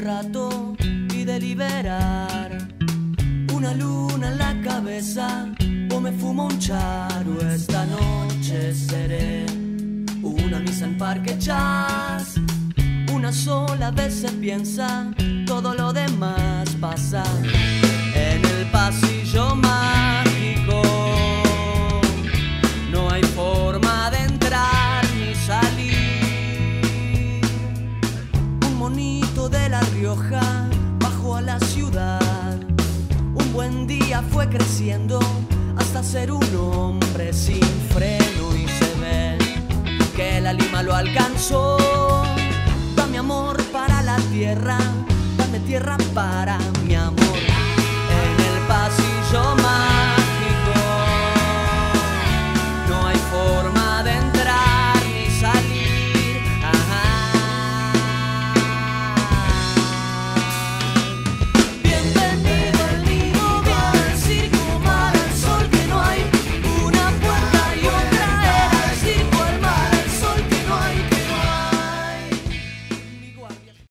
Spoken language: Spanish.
rato y deliberar. Una luna en la cabeza o me fumo un charo. Esta noche seré una misa en Parque Chas. Una sola vez se piensa, todo lo demás pasa en el pasillo mágico. No hay forma de entrar ni salir. Un monito de La Rioja bajó a la ciudad. Un buen día fue creciendo hasta ser un hombre sin freno y se ve que la lima lo alcanzó. Dame amor para la tierra, dame tierra para